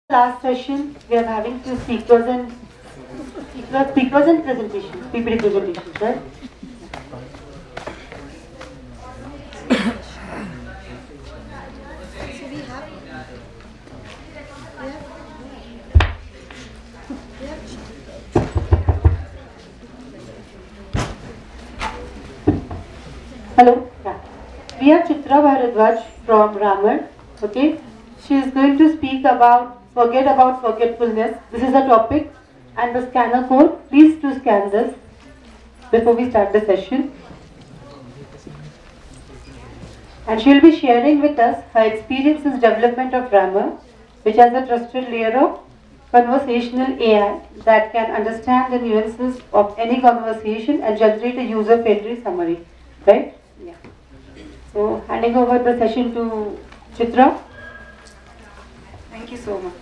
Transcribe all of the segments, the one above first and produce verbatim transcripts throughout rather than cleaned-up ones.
Last session, we are having few speakers and speakers, speakers and presentations, P P T presentations, right? Hello. Yeah. We have Chitra Bharadwaj from Ramar. Okay. She is going to speak about forget about forgetfulness. This is the topic and the scanner code. Please to scan this before we start the session. And she will be sharing with us her experience in development of Ramar, which has a trusted layer of conversational A I that can understand the nuances of any conversation and generate a user-friendly summary. Right? Yeah. So handing over the session to Chitra. Thank you so much.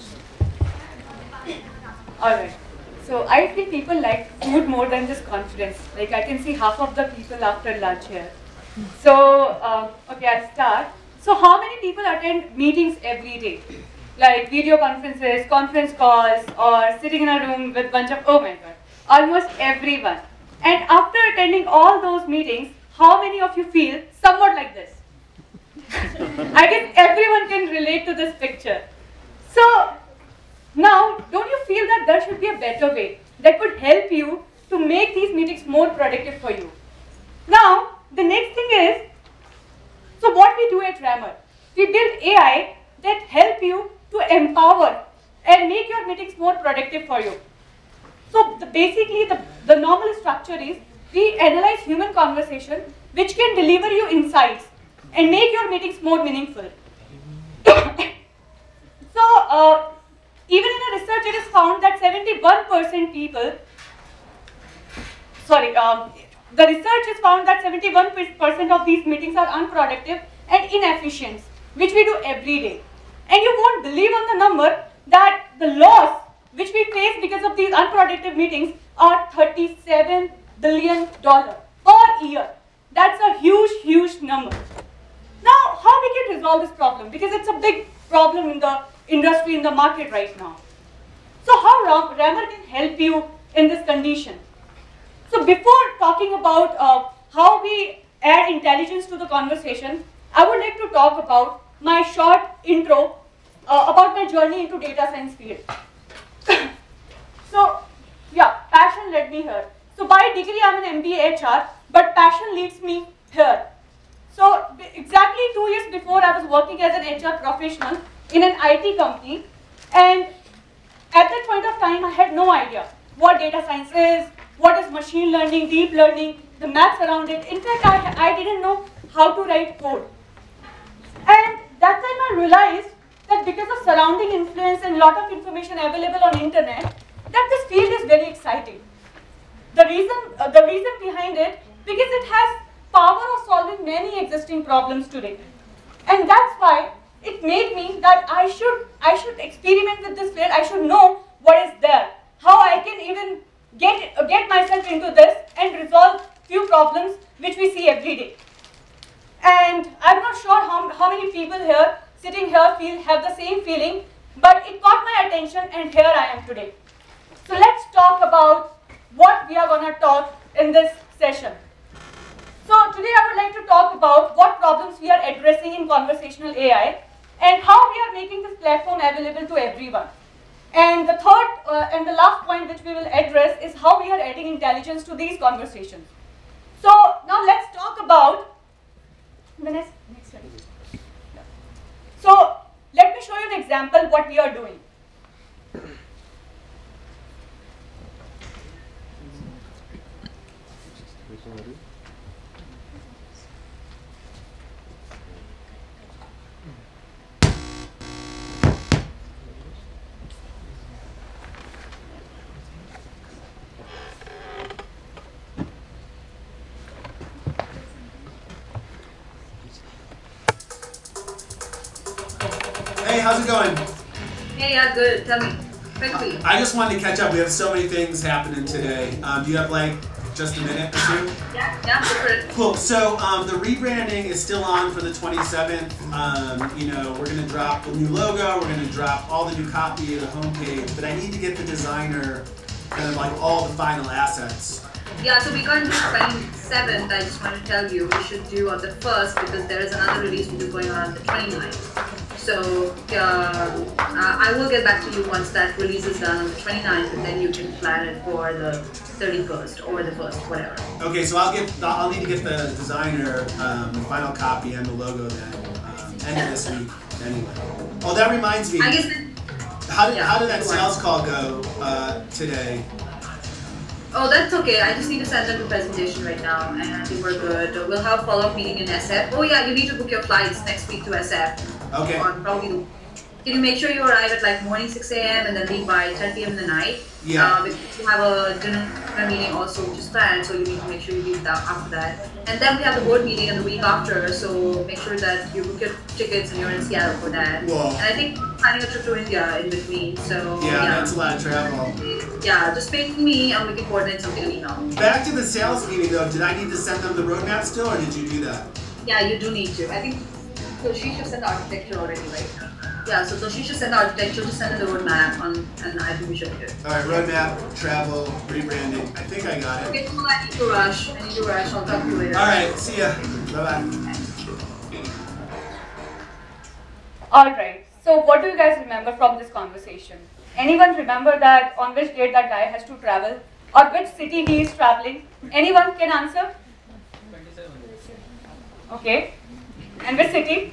Alright, so I feel people like food more than just confidence. Like I can see half of the people after lunch here. So, uh, okay, I'll start. So how many people attend meetings every day? Like video conferences, conference calls, or sitting in a room with a bunch of, oh my god, almost everyone. And after attending all those meetings, how many of you feel somewhat like this? I guess everyone can relate to this picture. So, now, don't you feel that there should be a better way that could help you to make these meetings more productive for you? Now, the next thing is, so what we do at Ramar, we build A I that help you to empower and make your meetings more productive for you. So, the, basically, the, the normal structure is, we analyze human conversation which can deliver you insights and make your meetings more meaningful. So, uh, even in a research, it is found that seventy-one percent people, sorry, um, the research is found that seventy-one percent of these meetings are unproductive and inefficient, which we do every day. And you won't believe on the number that the loss which we face because of these unproductive meetings are thirty-seven billion dollars per year. That's a huge, huge number. Now, how we can resolve this problem? Because it's a big problem in the industry, in the market right now. So how Ramar can help you in this condition? So before talking about uh, how we add intelligence to the conversation, I would like to talk about my short intro uh, about my journey into data science field. So yeah, passion led me here. So by degree I'm an M B A H R, but passion leads me here. So exactly two years before I was working as an H R professional in an I T company, and at that point of time I had no idea what data science is, what is machine learning, deep learning, the maths around it. In fact, I, I didn't know how to write code. And that time I realized that because of surrounding influence and lot of information available on internet, that this field is very exciting. The reason, uh, the reason behind it, because it has power of solving many existing problems today. And that's why it made me that I should, I should experiment with this field, I should know what is there, how I can even get, uh, get myself into this and resolve few problems which we see every day. And I'm not sure how, how many people here, sitting here, feel have the same feeling, but it caught my attention and here I am today. So let's talk about what we are going to talk in this session. So today I would like to talk about what problems we are addressing in conversational A I and how we are making this platform available to everyone. And the third uh, and the last point which we will address is how we are adding intelligence to these conversations. So now let's talk about the next, next slide. So let me show you an example what we are doing. Hey, how's it going? Hey, yeah, good. Tell me, quickly. I just wanted to catch up. We have so many things happening today. Um, do you have like just a minute or two? Yeah, yeah, go for it. Cool. So um, the rebranding is still on for the twenty-seventh. Um, you know, we're going to drop the new logo. We're going to drop all the new copy of the homepage. But I need to get the designer kind of like all the final assets. Yeah, so we can't do twenty-seventh. I just want to tell you, we should do on the first because there is another release video going on on the twenty-ninth. So uh, uh, I will get back to you once that release is done on the twenty-ninth, and then you can plan it for the thirty-first or the first, whatever. Okay, so I'll get. I'll need to get the designer um, the final copy and the logo then um, end of this week anyway. Oh, that reminds me. I guess. Then, how did yeah, how did that sales call go uh, today? Oh, that's okay. I just need to send them the presentation right now, and I think we're good. We'll have a follow-up meeting in S F. Oh yeah, you need to book your flights next week to S F. Okay. On probably, can you make sure you arrive at like morning six A M and then leave by ten P M in the night? Yeah. Uh, because you have a dinner meeting also, which is planned, so you need to make sure you leave that after that. And then we have the board meeting in the week after, so make sure that you book your tickets and you're in Seattle for that. Whoa. And I think planning a trip to India in between, so Yeah, yeah. that's a lot of travel. Yeah, just ping me and we can coordinate something on email. Back to the sales meeting though, did I need to send them the roadmap still, or did you do that? Yeah, you do need to. I think so. She should send the architecture already, right? Yeah, so, so she should send the architecture, just send in the roadmap, on, and I think we should do it. All right, roadmap, travel, rebranding. I think I got it. Okay, cool. I need to rush. I need to rush. I'll talk to you later. All right, see ya. Bye bye. Alright, so what do you guys remember from this conversation? Anyone remember that on which date that guy has to travel? Or which city he is traveling? Anyone can answer? Okay. And which city?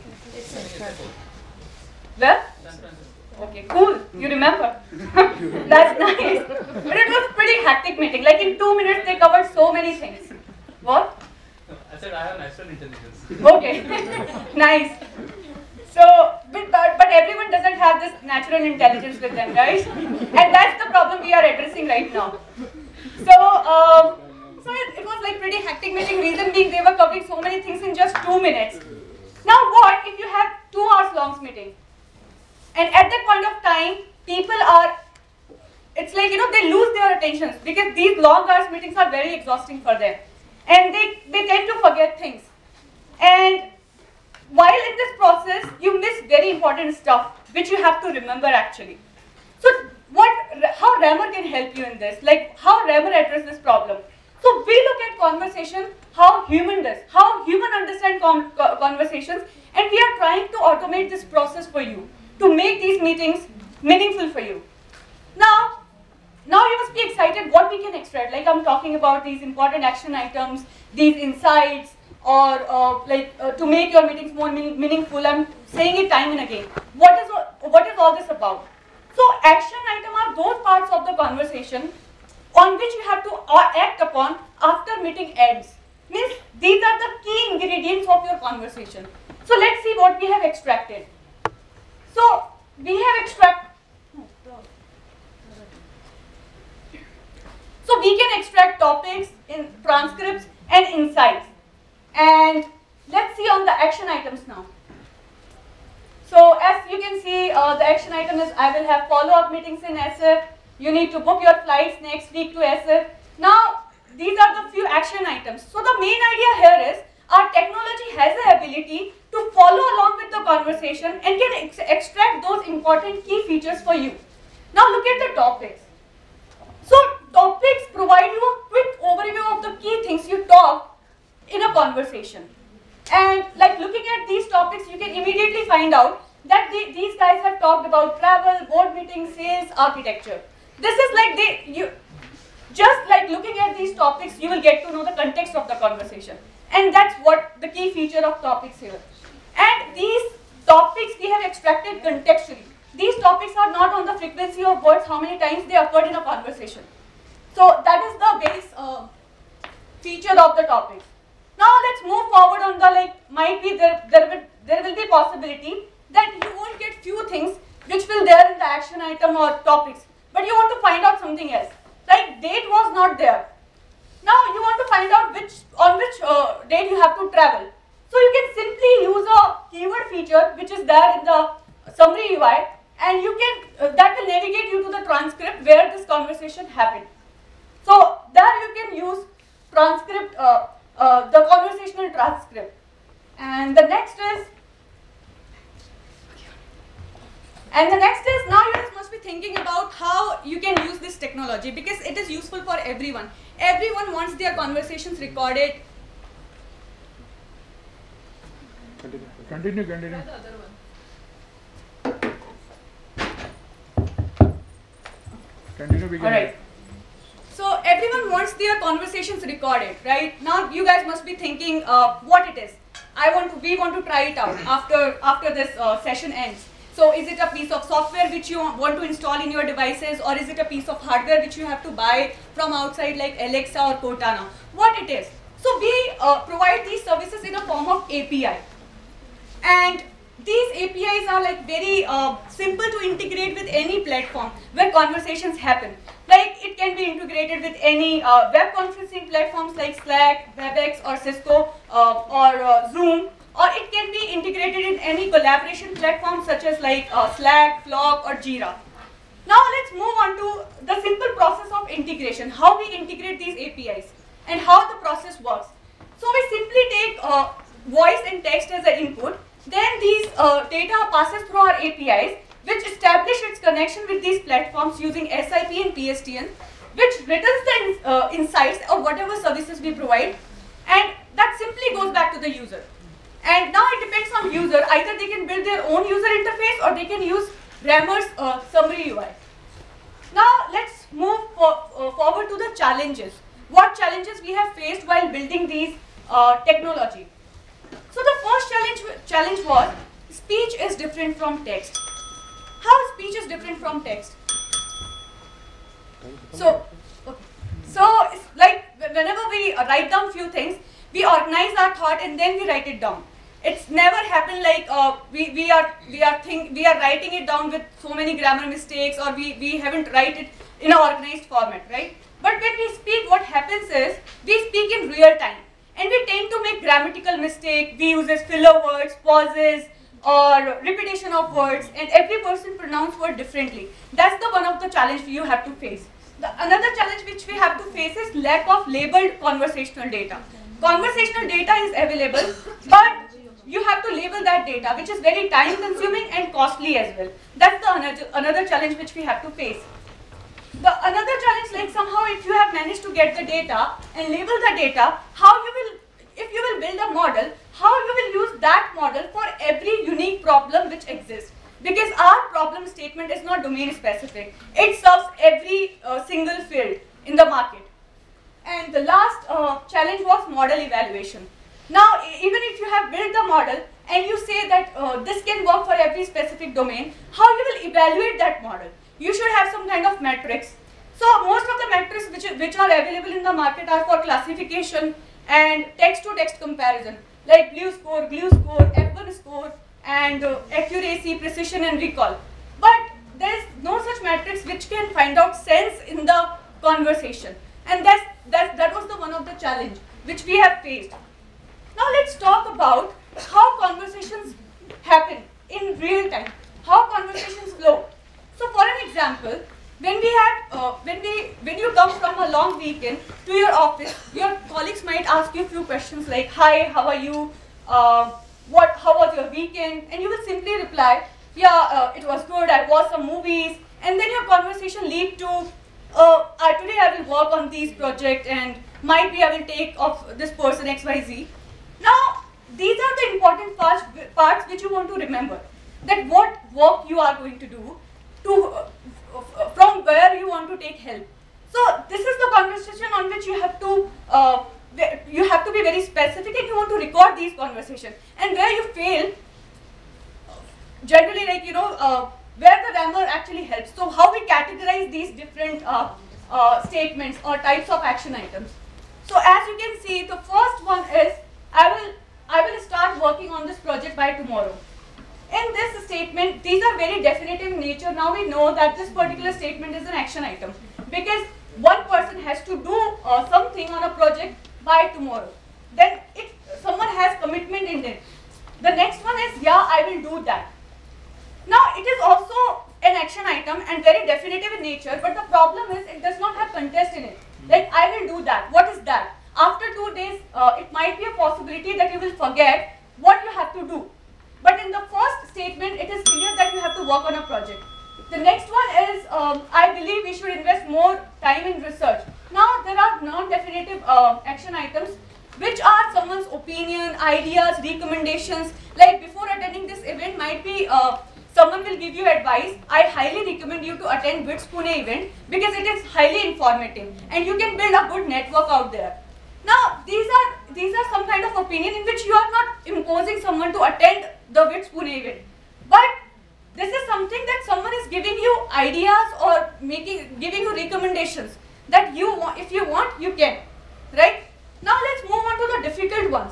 Where? Okay, cool. You remember. That's nice. But it was pretty hectic meeting. Like in two minutes they covered so many things. What? I said I have natural intelligence. Okay. Nice. So, but, but everyone doesn't have this natural intelligence with them, right? And that's the problem we are addressing right now. So, um, so it, it was like pretty hectic meeting. Reason being, they were covering so many things in just two minutes. Now, what if you have two hours long meeting? And at that point of time, people are, it's like, you know, they lose their attention because these long hours meetings are very exhausting for them. And they, they tend to forget things. And while in this process, you miss very important stuff, which you have to remember actually. So what, how Rammer can help you in this? Like how Rammer address this problem? So we look at conversation, how human does, how human understand con conversations, and we are trying to automate this process for you to make these meetings meaningful for you. Now, now you must be excited what we can extract. Like I'm talking about these important action items, these insights, or uh, like uh, to make your meetings more mean meaningful. I'm saying it time and again. What is what is all this about? So action item are those parts of the conversation on which you have to uh, act upon after meeting ends. Means these are the key ingredients of your conversation. So let's see what we have extracted. So we have extract. So we can extract topics, in transcripts, and insights. And let's see on the action items now. So as you can see, uh, the action item is I will have follow-up meetings in S F. You need to book your flights next week to S F. Now, these are the few action items. So the main idea here is our technology has the ability to follow along with the conversation and can ex extract those important key features for you. Now look at the topics. So topics provide you a quick overview of the key things you talk in a conversation. And like looking at these topics, you can immediately find out that the, these guys have talked about travel, board meeting, sales, architecture. This is like they, you, just like looking at these topics, you will get to know the context of the conversation. And that's what the key feature of topics here. And these topics we have extracted contextually. These topics are not on the frequency of words, how many times they occurred in a conversation. So that is the base uh, feature of the topics. Now let's move forward on the like might be there there will there will be possibility that you won't get few things which will there in the action item or topics, but you want to find out something else. Like date was not there. Now you want to find out which on which uh, date you have to travel. So you can simply use a keyword feature which is there in the summary U I, and you can uh, that will navigate you to the transcript where this conversation happened. So there you can use transcript, uh, uh, the conversational transcript. And the next is, and the next is, now you guys must be thinking about how you can use this technology, because it is useful for everyone. Everyone wants their conversations recorded. Continue, continue. continue. Continue, begin. Alright. So everyone wants their conversations recorded, right? Now you guys must be thinking uh, what it is. I want to, we want to try it out after, after this uh, session ends. So is it a piece of software which you want to install in your devices, or is it a piece of hardware which you have to buy from outside like Alexa or Cortana? What it is. So we uh, provide these services in a form of A P I. And these A P Is are like very uh, simple to integrate with any platform where conversations happen. Like it can be integrated with any uh, web conferencing platforms like Slack, WebEx or Cisco uh, or uh, Zoom, or it can be integrated in any collaboration platforms such as like uh, Slack, Flock or Jira. Now let's move on to the simple process of integration, how we integrate these A P Is and how the process works. So we simply take uh, voice and text as an input. Then these uh, data passes through our A P Is, which establish its connection with these platforms using S I P and P S T N, which returns the in, uh, insights of whatever services we provide, and that simply goes back to the user. And now it depends on user. Either they can build their own user interface or they can use Rammer's uh, summary U I. Now let's move for, uh, forward to the challenges. What challenges we have faced while building these uh, technology. So the first challenge, challenge was speech is different from text. How speech is different from text? So, okay. So it's like whenever we write down few things, we organize our thought and then we write it down. It's never happened like uh, we, we are we are think we are writing it down with so many grammar mistakes, or we, we haven't write it in an organized format, right? But when we speak, what happens is we speak in real time. And we tend to make grammatical mistake. We use filler words, pauses, or repetition of words, and every person pronounce word differently. That's the one of the challenge you have to face. The another challenge which we have to face is lack of labeled conversational data. Conversational data is available, but you have to label that data, which is very time consuming and costly as well. That's the another, another challenge which we have to face. The another challenge, like somehow if you have managed to get the data and label the data, how you will, if you will build a model, how you will use that model for every unique problem which exists. Because our problem statement is not domain specific. It serves every uh, single field in the market. And the last uh, challenge was model evaluation. Now, even if you have built the model and you say that uh, this can work for every specific domain, how you will evaluate that model? You should have some kind of metrics. So most of the metrics which, which are available in the market are for classification and text-to-text comparison, like BLEU score, GLUE score, F one score, and uh, accuracy, precision, and recall. But there is no such metrics which can find out sense in the conversation. And that's, that, that was the one of the challenge which we have faced. Now let's talk about how conversations happen in real time, how conversations flow. So for an example, when we have, uh, when we, when you come from a long weekend to your office, your colleagues might ask you a few questions like, "Hi, how are you? Uh, what, how was your weekend?" And you will simply reply, "Yeah, uh, it was good. I watched some movies." And then your conversation lead to, uh, uh, "Today I will work on these projects, and might be I will take off this person X Y Z." Now, these are the important parts, parts which you want to remember. That what work you are going to do, to uh, from where you want to take help. So this is the conversation on which you have to uh, you have to be very specific, and you want to record these conversations. And where you fail, generally, like you know, uh, where the Rammer actually helps. So how we categorize these different uh, uh, statements or types of action items. So as you can see, the first one is I will I will start working on this project by tomorrow. In this statement, these are very definitive in nature. Now we know that this particular statement is an action item because one person has to do uh, something on a project by tomorrow. Then if someone has commitment in it, the next one is, yeah, I will do that. Now it is also an action item and very definitive in nature, but the problem is it does not have context in it. Like, I will do that. What is that? after two days, uh, it might be a possibility that you will forget what you have to do. But in the first statement, it is clear that you have to work on a project. The next one is, um, I believe we should invest more time in research. Now, there are non-definitive uh, action items, which are someone's opinion, ideas, recommendations. Like before attending this event might be, uh, someone will give you advice. I highly recommend you to attend WITS Pune event because it is highly informative and you can build a good network out there. Now, these are, these are some kind of opinion in which you are not imposing someone to attend the WITS Pune event. But this is something that someone is giving you ideas or making, giving you recommendations that you want, if you want, you can, right? Now let's move on to the difficult ones.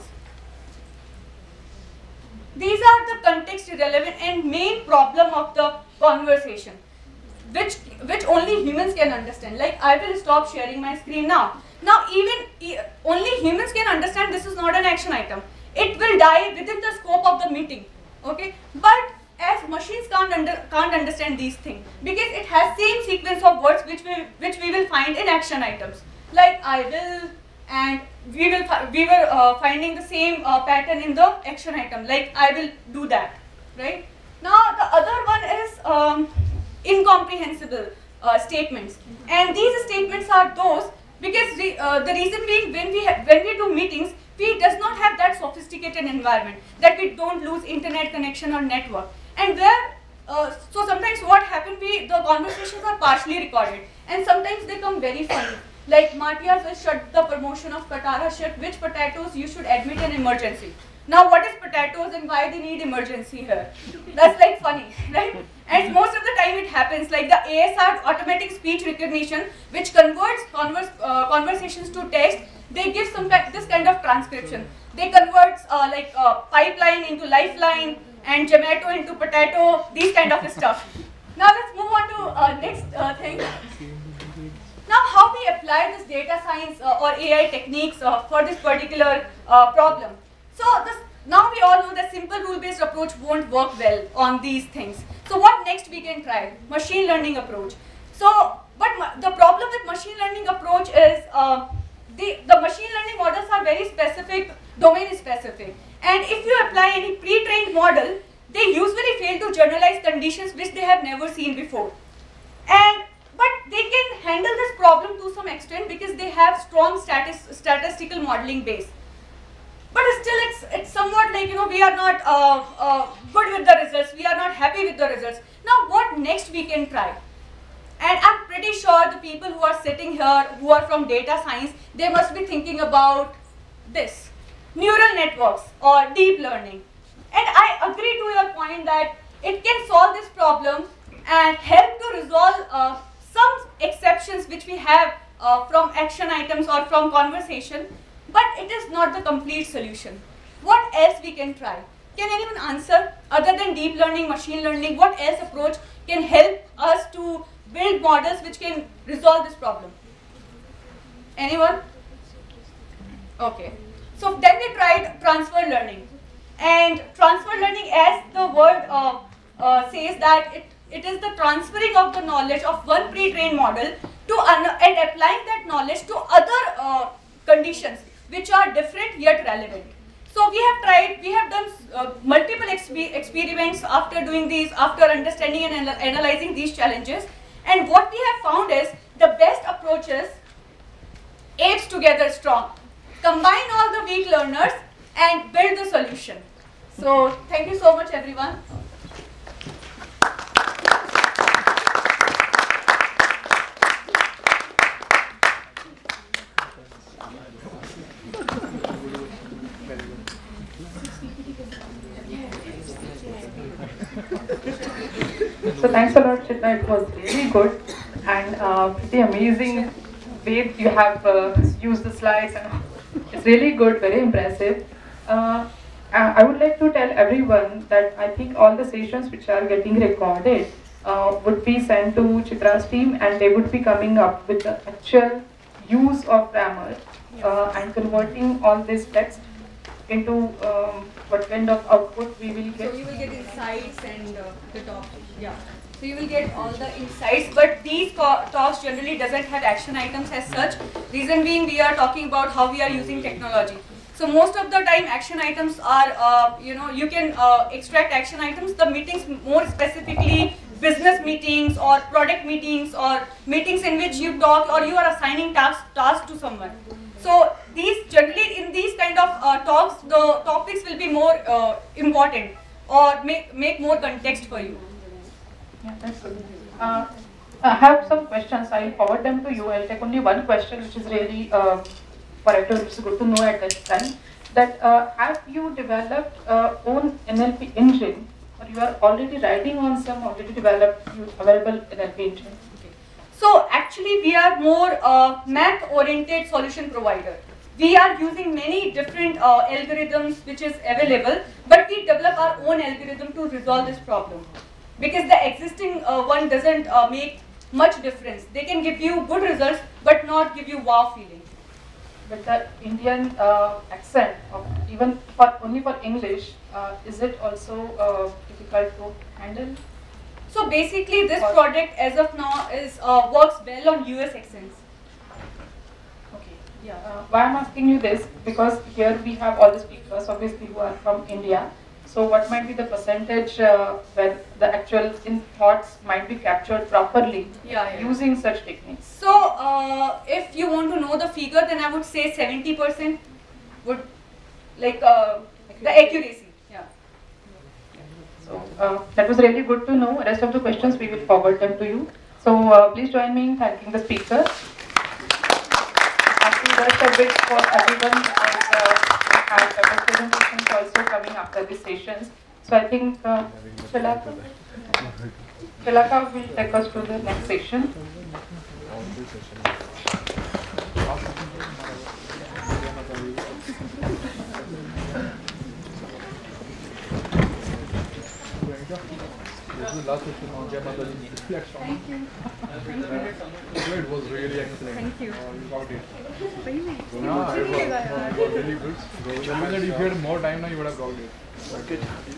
These are the context relevant and main problem of the conversation, which, which only humans can understand. Like I will stop sharing my screen now. Now even e only humans can understand this is not an action item. It will die within the scope of the meeting, okay? But as machines can't, under, can't understand these things because it has same sequence of words which we, which we will find in action items. Like I will, and we will we were uh, finding the same uh, pattern in the action item, like I will do that, right? Now the other one is um, incomprehensible uh, statements, and these statements are those because re, uh, the reason being when we when we do meetings, we does not have that sophisticated environment that we don't lose internet connection or network, and where uh, so sometimes what happens, we the conversations are partially recorded and sometimes they come very funny. Like Matthias will shut the promotion of Katara shut, which potatoes you should admit an emergency. Now what is potatoes and why they need emergency here? That's like funny, right? And most of the time it happens, like the A S R, automatic speech recognition, which converts converse, uh, conversations to text. They give some this kind of transcription. They convert uh, like uh, pipeline into lifeline and tomato into potato, these kind of stuff. Now let's move on to uh, next uh, thing. Now, how we apply this data science uh, or A I techniques uh, for this particular uh, problem. So, this, now we all know that simple rule-based approach won't work well on these things. So, what next we can try? Machine learning approach. So, but the problem with machine learning approach is uh, the, the machine learning models are very specific, domain specific. And if you apply any pre-trained model, they usually fail to generalize conditions which they have never seen before. And but they can handle this problem to some extent because they have strong statis statistical modeling base. But still, it's it's somewhat like, you know, we are not uh, uh, good with the results. We are not happy with the results. Now, what next we can try? And I'm pretty sure the people who are sitting here, who are from data science, they must be thinking about this: neural networks or deep learning. And I agree to your point that it can solve this problem and help to resolve uh, some exceptions which we have uh, from action items or from conversation, but it is not the complete solution. What else we can try? Can anyone answer? Other than deep learning, machine learning, what else approach can help us to build models which can resolve this problem? Anyone? Okay. So then we tried transfer learning. And transfer learning, as the word uh, uh, says, that it It is the transferring of the knowledge of one pre-trained model to and applying that knowledge to other uh, conditions which are different yet relevant. So we have tried, we have done uh, multiple exp experiments after doing these, after understanding and anal analyzing these challenges. And what we have found is the best approaches apes together strong. Combine all the weak learners and build the solution. So thank you so much, everyone. So thanks a lot, Chitra. It was really good and uh, pretty amazing way you have uh, used the slides, and it's really good, very impressive. Uh, I would like to tell everyone that I think all the sessions which are getting recorded uh, would be sent to Chitra's team, and they would be coming up with the actual use of grammar uh, and converting all this text into um, what kind of output we will get. So you will get insights and uh, the topic. Yeah. So you will get all the insights, but these talks generally doesn't have action items as such. Reason being, we are talking about how we are using technology. So most of the time action items are, uh, you know, you can uh, extract action items. The meetings more specifically business meetings or product meetings or meetings in which you talk or you are assigning tasks task to someone. So these generally in these kind of uh, talks, the topics will be more uh, important or make, make more context for you. Yeah, that's good. Uh, I have some questions. I'll forward them to you. I'll take only one question, which is really uh, for everyone. It's good to know at this time. That uh, have you developed uh, own N L P engine, or you are already riding on some already developed available N L P engine? So actually, we are more uh, math-oriented solution provider. We are using many different uh, algorithms which is available, but we develop our own algorithm to resolve this problem. Because the existing uh, one doesn't uh, make much difference. They can give you good results, but not give you wow feeling. But the Indian uh, accent, of even for only for English, uh, is it also uh, difficult to handle? So basically, this or product as of now is uh, works well on U S accents. Okay. Yeah. Uh, why I'm asking you this, because here we have all the speakers, obviously, who are from India. So what might be the percentage uh, where the actual in thoughts might be captured properly yeah, yeah. using such techniques? So uh, if you want to know the figure, then I would say seventy percent would like uh, the accuracy. Yeah. So uh, that was really good to know. The rest of the questions we will forward them to you. So uh, please join me in thanking the speakers. Asking the rest of it for everyone, because uh, we have better presentations also coming after these sessions. So I think uh, Shalaka, Shalaka will take us to the next session. This is the last session on Jai Mata Di reflection. Thank you. It was really excellent. Thank you. Uh, you got it. Yeah, it was, it was really good. Imagine that if you had more time now, you would have got it. Okay.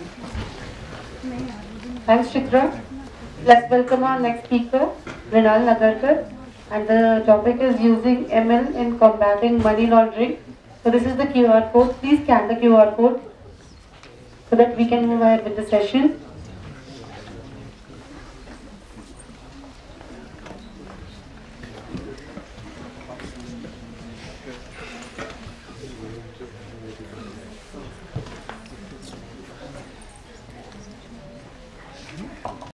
Thanks, Chitra. Let's welcome our next speaker, Mrinal Nagarkar. And the topic is using M L in combating money laundering. So this is the Q R code. Please scan the Q R code so that we can move ahead with the session.